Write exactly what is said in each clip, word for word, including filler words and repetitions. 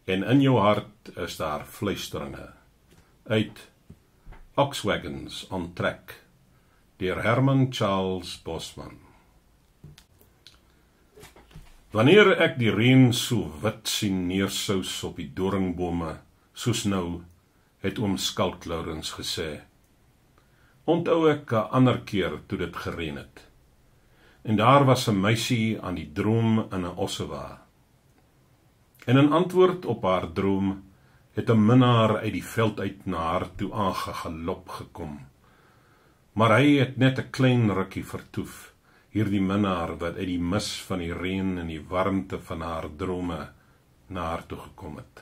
en in jou hart is daar fluisteringe. Uit Oxwagons on Track, deur Herman Charles Bosman. Wanneer ek die reën so wit sien neersous op die doringbome, soos nou, het oom Skalk Lourens gesê. Onthou ek 'n ander keer toe dit gereën het. En daar was 'n meisie aan die droom in 'n ossewa. En in antwoord op haar droom het 'n minnaar uit die veld uit na haar toe aangegalop gekom. Maar hy het net 'n klein rukkie vertoef, hierdie minnaar wat uit die mis van die reën en die warmte van haar drome na haar toe gekom het.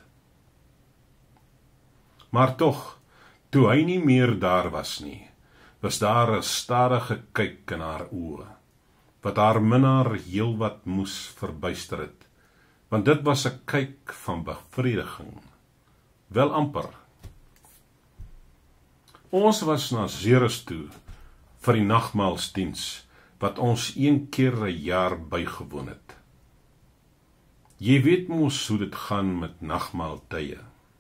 Maar tog, toe hy nie meer daar was nie, was daar 'n stadige kyk in haar oë, wat haar minnaar heelwat moes verbuister het, want dit was 'n kyk van bevrediging, wel amper. Ons was na Ceres toe vir die nagmaalsdiens, wat ons een keer 'n jaar bygewoon het. Jy weet mos hoe dit gaan met nagmaaltye.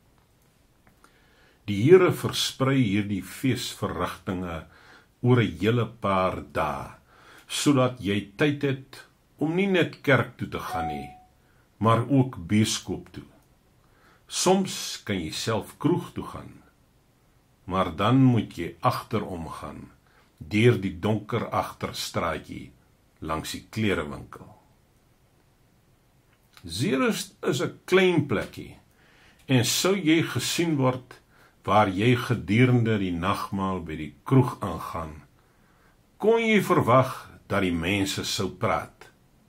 Die Here versprei hierdie feesverrigtinge oor 'n hele paar dae, sodat jy tyd het om nie net kerk toe te gaan nie, maar ook beeskoop toe. Soms kan jy self kroeg toe gaan, maar dan moet jy agterom gaan, deur die donker agterstraatjie langs die klerewinkel. Ceres is 'n klein plekkie, en sou jy gesien word waar jy gedurende die nagmaal by die kroeg aangaan, kon jy verwag dat die mense sou praat.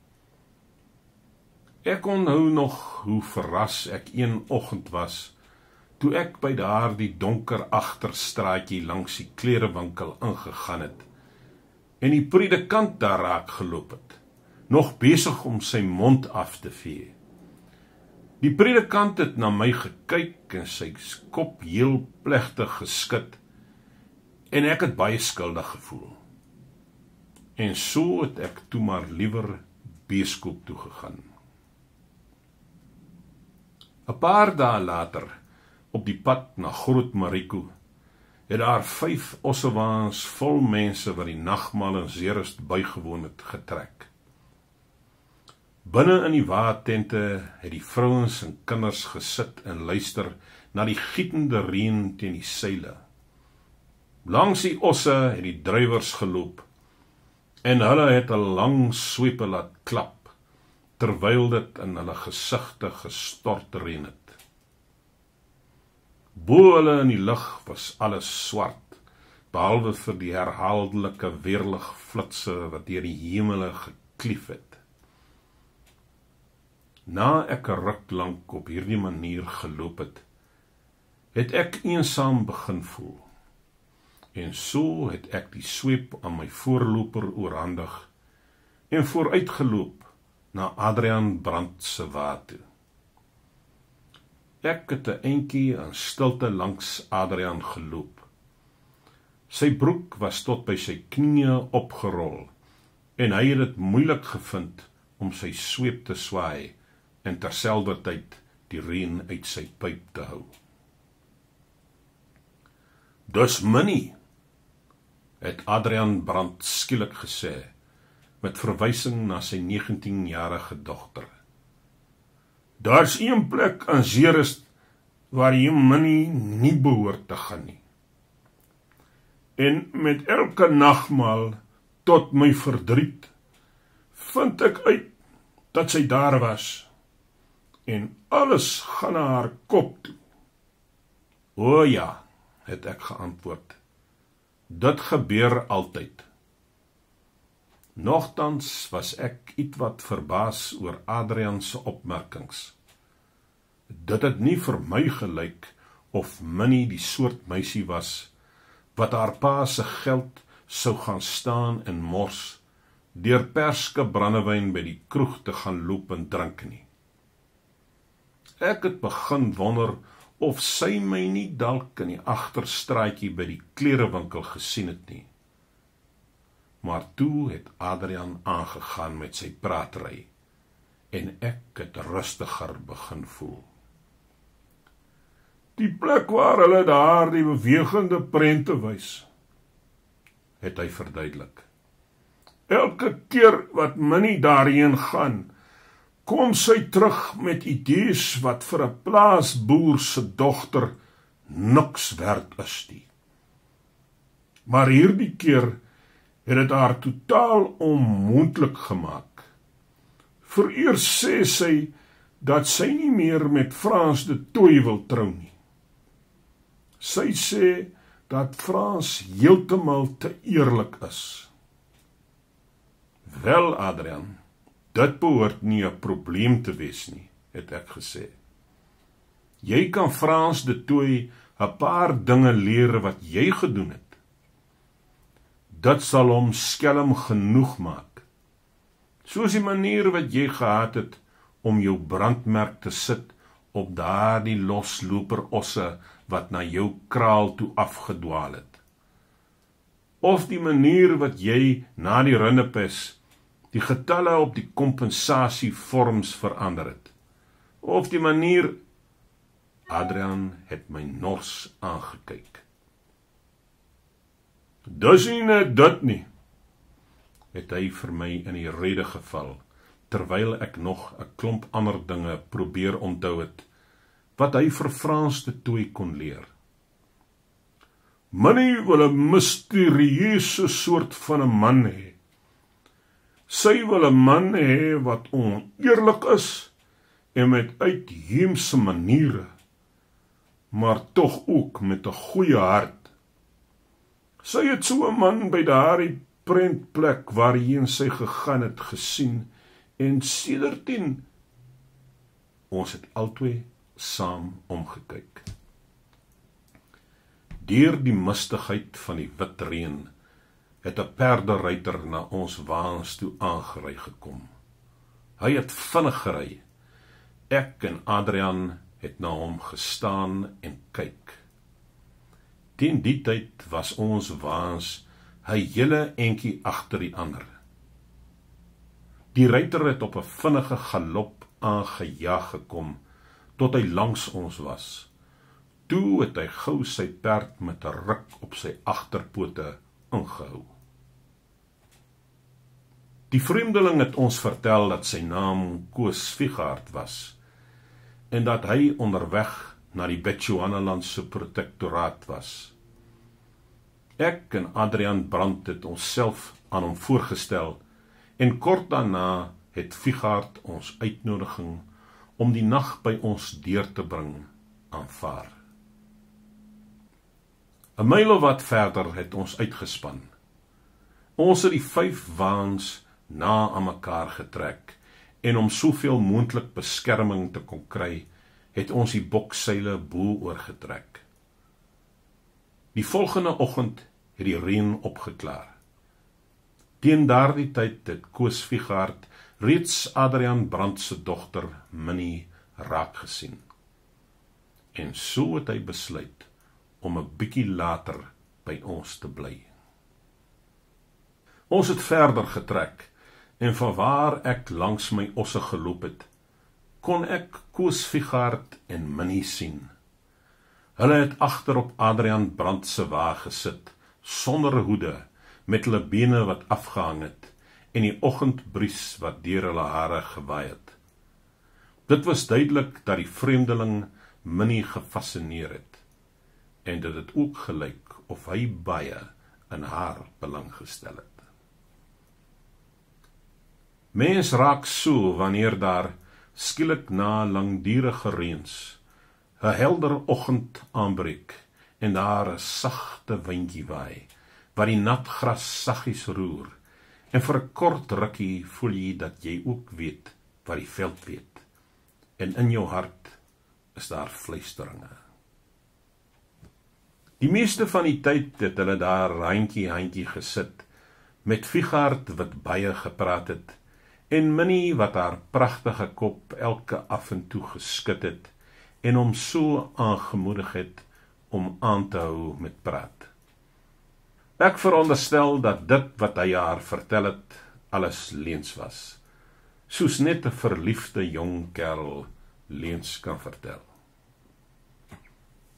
Ek onthou nog hoe verras ek een oggend was, toe ek by daardie donker agterstraatjie langs die klerewinkel ingegaan het, en die predikant daar raak geloop het, nog besig om sy mond af te vee. Die predikant het na my gekyk en sy kop heel plegtig geskud, en ek het baie skuldig gevoel. En so het ek toe maar liewer beeskoop toe gegaan. 'n Paar dae later, op die pad na Groot Mariko, het daar vyf ossewaans vol mense wat die nagmaal in Ceres bygewoon het getrek. Binne in die waatente het die vrouens en kinders gesit en luister na die gietende reën teen die seile. Langs die osse het die druiwers geloop, en hulle het 'n lang swepe laat klap, terwyl dit in hulle gesigte gestort reën het. Bo hulle in die lug was alles swart, behalwe vir die herhaaldelike weerligflitse wat deur die hemele geklief het. Na ek 'n ruk lank op hierdie manier geloop het, het ek eensaam begin voel. En so het ek die sweep aan my voorloper oorhandig en vooruitgeloop na Adrian Brandt se wa toe. Ek het 'n entjie in stilte langs Adrian geloop. Sy broek was tot by sy knieë opgerol, en hy het dit moeilik gevind om sy sweep te swaai en terselfdertyd die reën uit sy pyp te hou. "Dis Minnie," het Adrian Brandt skielik gesê, met verwysing na sy negentienjarige dogter. "Daar's een plek in Ceres waar jy Minnie nie behoort te gaan nie. En met elke nagmaal, tot my verdriet, vind ek uit dat sy daar was, en alles gaan na haar kop toe." "O ja," het ek geantwoord, "dit gebeur altyd." Nogtans was ek ietwat verbaas oor Adrian se opmerkings. Dit het nie vir my gelyk of Minnie die soort meisie was wat haar pa se geld sou gaan staan en mors, deur perske brandewyn by die kroeg te gaan loop en drink nie. Ek het begin wonder of sy my nie dalk in die agterstraatjie by die klerewinkel gesien het nie. Maar toe het Adrian aangegaan met sy praatry, en ek het rustiger begin voel. Die plek waar hulle daar die bewegende prente wys, het hy verduidelik. Elke keer wat Minnie daarheen gaan, kom sy terug met idees wat vir 'n plaasboer se dogter niks werd is nie. Maar hierdie keer het dit haar totaal onmoontlik gemaak. Vereers sê sy dat sy nie meer met Frans de Tooi wil trou nie. Sy sê dat Frans heeltemal te eerlik is. Wel, Adrian, dit behoort nie 'n probleem te wees nie, het ek gesê. Jy kan Frans de Tooi 'n paar dinge leer wat jy gedoen het. Dit sal hom skelm genoeg maak. Soos die manier wat jy gehad het om jou brandmerk te sit op daardie losloper osse wat na jou kraal toe afgedwaal het. Of die manier wat jy na die rinnepes die getalle op die kompensasievorms verander het. Of die manier, Adrian het my nors aangekyk. Dis nie net dit nie, het hy vir my in die rede geval, terwyl ek nog 'n klomp ander dinge probeer onthou het, wat hy vir Frans de Tooi kon leer. Minnie wil 'n mysterieuse soort van 'n man hê. Sy wil 'n man hê wat oneerlik is en met uitheemse maniere, maar tog ook met 'n goeie hart. Sy het so 'n man by daardie prentplek waarheen sy gegaan het gesien en sedertdien ons het albei saam omgekyk. Deur die mistigheid van die wit reën het 'n perderyter na ons waans toe aangery gekom. Hy het vinnig gery. Ek en Adrian het na hom gestaan en kyk. Teen die tyd was ons waans 'n hele entjie agter die ander. Die ryter het op 'n vinnige galop aangejaag gekom tot hy langs ons was. Toe het hy gou sy perd met 'n ruk op sy agterpote ingehou. Die vreemdeling het ons vertel dat sy naam Koos Figard was en dat hy onderweg na die Bechuanalandse protektoraat was. Ek en Adrian Brandt het onsself aan hom voorgestel en kort daarna het Figard ons uitnodiging om die nag by ons deur te bring aanvaar. 'n Myl of wat verder het ons uitgespan. Ons het die vyf waans na aan mekaar getrek en om soveel moontlik beskerming te kon kry, het ons die bokseile bo oorgetrek. Die volgende oggend het die reën opgeklaar. Teen daardie tyd het Koos Figard reeds Adrian Brandt se dogter Minnie raak gesien. En so het hy besluit om 'n bietjie later by ons te bly. Ons het verder getrek en vanwaar ek langs my osse geloop het, kon ek Koos Figard en Minnie sien. Hulle het agter op Adrian Brandt se wa gesit, sonder hoede, met hulle bene wat afgehang het, en die oggendbries wat deur hulle hare gewaai het. Dit was duidelik dat die vreemdeling Minnie gefascineer het, en dit het ook gelyk of hy baie in haar belang gestel het. Mens raak so wanneer daar skielik na langdurige reëns 'n helder oggend aanbreek en daar 'n sagte windjie waai, wat die nat gras saggies roer, en vir 'n kort rukkie voel jy dat jy ook weet wat die veld weet, en in jou hart is daar fluisteringe. Die meeste van die tyd het hulle daar handjie handjie gesit, met Figard wat baie gepraat het, en Minnie wat haar pragtige kop elke af en toe geskit het, en hom so aangemoedig het om aan te hou met praat. Ek veronderstel dat dit wat hy haar vertel het, alles leens was, soos net 'n verliefde jong kerel leens kan vertel.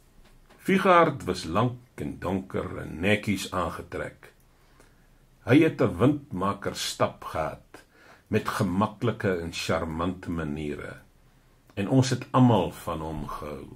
Fugard was lank en donker en netjies aangetrek. Hy het 'n windmaker stap gehad, met gemaklike en charmante maniere, en ons het almal van hom gehou.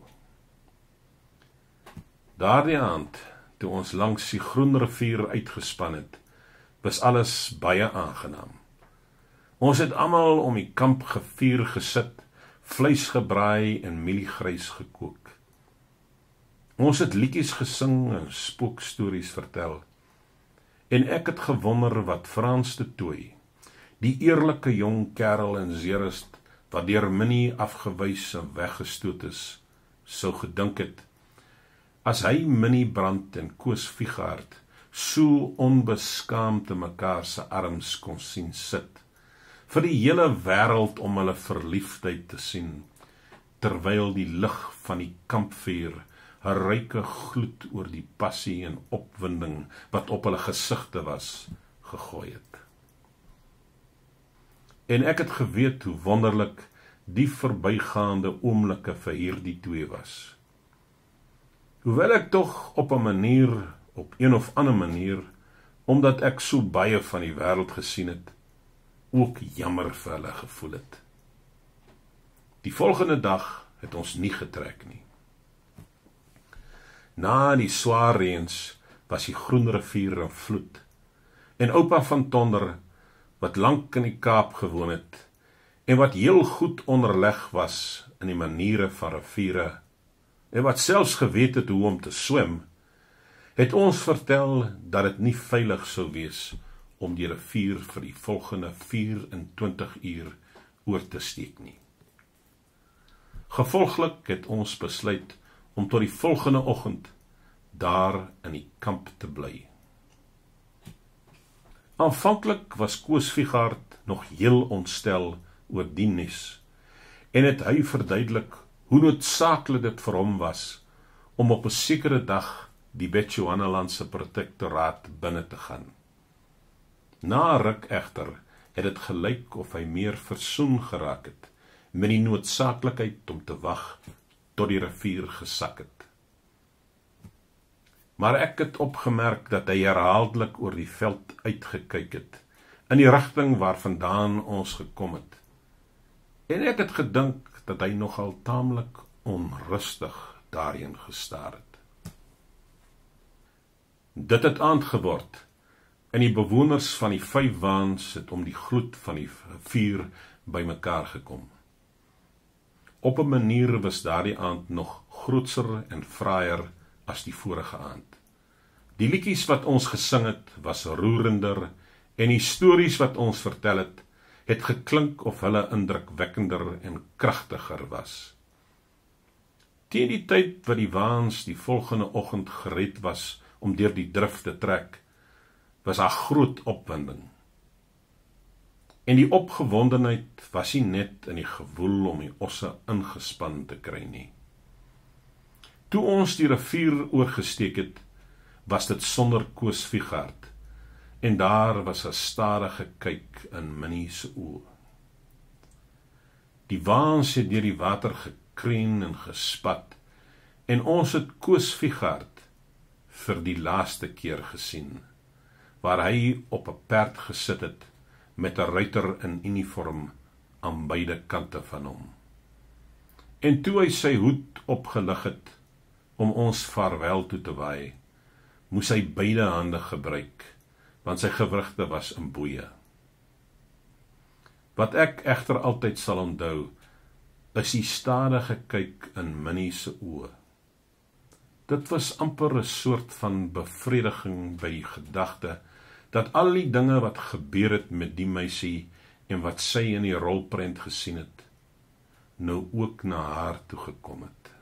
Daardie aand, toe ons langs die Groen Rivier uitgespan het, was alles baie aangenaam. Ons het almal om die kampvuur gesit, vleis gebraai en mieliegrys gekook. Ons het liedjies gesing en spookstories vertel, en ek het gewonder wat Frans de Tooy, die eerlike jong kerel in Zeerust, wat deur Minnie afgewys en weggestoot is, sou gedink het, as hy Minnie Brandt en Koos Fugard so onbeskaamd te mekaar se arms kon sien sit, vir die hele wêreld om hulle verliefdheid te sien, terwyl die lig van die kampvuur 'n ryke gloed oor die passie en opwinding wat op hulle gesigte was, gegooi het. En ek het geweet hoe wonderlik die verbygaande oomblikke vir hierdie twee was. Hoewel ek tog op 'n manier, op een of ander manier, omdat ek so baie van die wêreld gesien het, ook jammer vir hulle gevoel het. Die volgende dag het ons nie getrek nie. Na die swaar reëns was die Groen Rivier in vloed, en oupa van Tonder, wat lank in die Kaap gewoon het, en wat heel goed onderleg was in die maniere van riviere, en wat selfs geweet het hoe om te swem, het ons vertel dat dit nie veilig sou wees om die rivier vir die volgende vyf-en-twintig uur oor te steek nie. Gevolglik het ons besluit om tot die volgende oggend daar in die kamp te bly. Aanvanklik was Koos Fugard nog heel ontstel oor die nuus, en het hy verduidelik hoe noodsaaklik dit vir hom was om op 'n sekere dag die Bechuanalandse protektoraat binne te gaan. Na 'n ruk egter het dit gelyk of hy meer versoen geraak het met die noodsaaklikheid om te wag tot die rivier gesak het. Maar ek het opgemerk dat hy herhaaldelik oor die veld uitgekyk het, in die rigting waarvandaan ons gekom het. En ek het gedink dat hy nogal taamlik onrustig daarheen gestaar het. Dit het aand geword, en die bewoners van die vyf waans het om die gloed van die vuur bymekaar gekom. Op 'n manier was daardie aand nog grootser en fraaier as die vorige aand. Die liedjies wat ons gesing het, was roerender, en die stories wat ons vertel het, het geklink of hulle indrukwekkender en kragtiger was. Teen die tyd wat die waans die volgende oggend gered was om deur die drif te trek, was daar groot opwinding. En die opgewondenheid was nie net in die gewoel om die osse ingespan te kry nie. Toe ons die rivier oorgesteek het, was dit sonder Koos Fugard, en daar was 'n stadige kyk in Minnie se oë. Die waans het deur die water gekreun en gespat, en ons het Koos Fugard vir die laaste keer gesien, waar hy op 'n perd gesit het, met 'n ruiter in uniform aan beide kante van hom. En toe hy sy hoed opgelig het, om ons vaarwel toe te waai, moes hy beide hande gebruik, want sy gewrigte was in boeie. Wat ek egter altyd sal onthou, is die stadige kyk in Minnie se oë. Dit was amper 'n soort van bevrediging by die gedagte, dat al die dinge wat gebeur het met die meisie, en wat sy in die rolprent gesien het, nou ook na haar toe gekom het.